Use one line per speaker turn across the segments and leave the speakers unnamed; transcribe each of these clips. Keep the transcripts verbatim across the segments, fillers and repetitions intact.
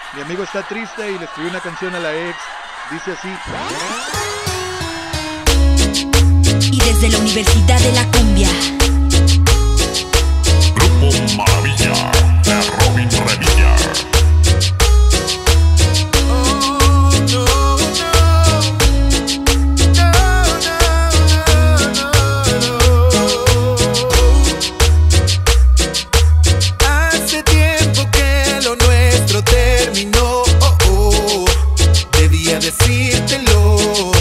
Mi amigo está triste y le escribí una canción a la ex. Dice así.
Y desde la Universidad de la Cumbia,
Grupo Maravilla de Robin Revilla.
Decírtelo.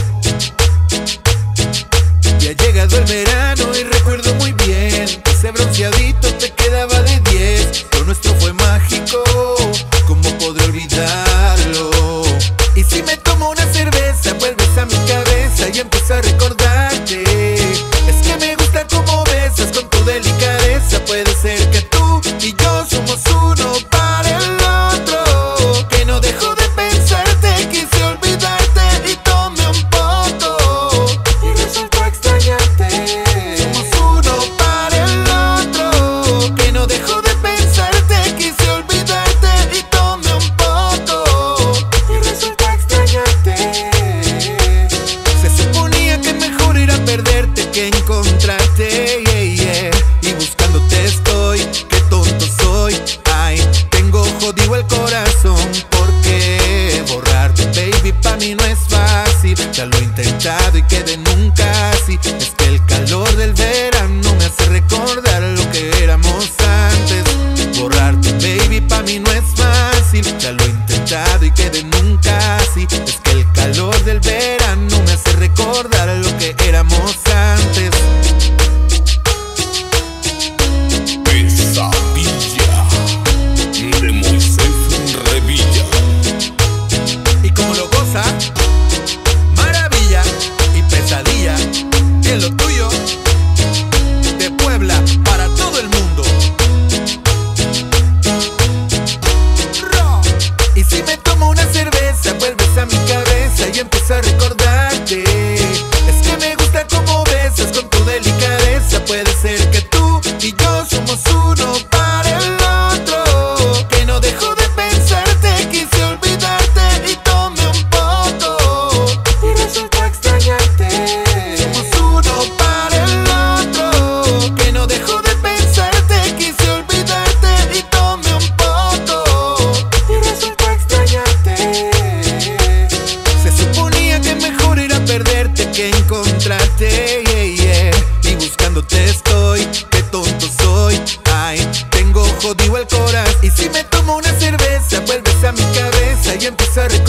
Ya ha llegado el verano y recuerdo muy bien, ese bronceadito te quedaba de diez. Lo nuestro fue mágico, ¿cómo podré olvidarlo? Y si me tomo una cerveza, vuelves a mi cabeza y empiezo a recordarte. Es que me gusta cómo besas con tu delicadeza. Puede ser que tú y yo somos uno para el otro, que no dejo de pensarte, quise olvidarte y tomé un poco y resultó extrañarte. Somos uno para el otro, que no dejo de pensarte, quise olvidarte y tomé un poco y resultó extrañarte. Se suponía que mejor era perderte que encontrarte, yeah, yeah. Y buscándote estoy, qué tonto soy. Ay, tengo jodido el corazón porque borrarte, baby, pa' mí no es fácil. Ya lo he intentado y quedé nunca así. Es que el calor del verano me hace recordar lo que éramos antes. Borrarte, baby, pa' mí no es fácil. Ya lo he intentado y quedé nunca así. Es que el calor del verano me hace recordar lo que éramos antes.
Pesadilla de Moisés Revilla.
Y como lo goza, maravilla y pesadilla en lo tuyo, de Puebla para todo el mundo. Y si me tomo una cerveza, vuelves a mi cabeza y empiezo a recordarte. Es que me gusta cómo besas con tu delicadeza. Puede ser que tú y yo somos uno para el otro, que no dejo de pensarte, quise olvidarte y tomé un poco y resultó extrañarte. Somos uno para el otro, que no dejo de pensarte, quise olvidarte y tomé un poco y resultó extrañarte. Se suponía que mejor era perderte que encontrarte, yeah, yeah. Y buscándote estoy, qué tonto soy. Ay, tengo jodido el corazón. Y si me tomo una cerveza, vuelves a mi cabeza y empiezo a recordar.